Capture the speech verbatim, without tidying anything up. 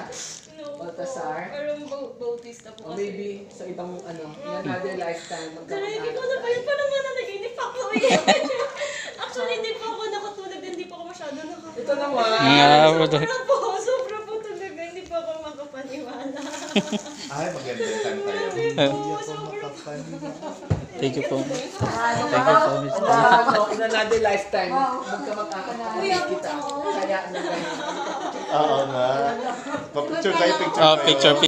No po. Baltasar? Parang Bau- Bautista po O kasi. maybe sa ibang ano, in another lifetime. Pero hindi ko magkamag-anak. na pa yun. Paano nga na naginip ako eh. Actually, hindi po ako nakatulog. Hindi po ako masyado nakakatulog. Ito naman. Ah, Sobra po. Sobra po talaga. Hindi po ako makapaniwala. Ay, maganda yung kanta yun. Grabe po. Sobra po. Thank you po. Ano Thank you po, Miss Ano, ano, in another lifetime, magkamag-anak kita. Kaya ano ganyan. Oo nga. Pa-picture tayo, picture Oh, tayo. picture,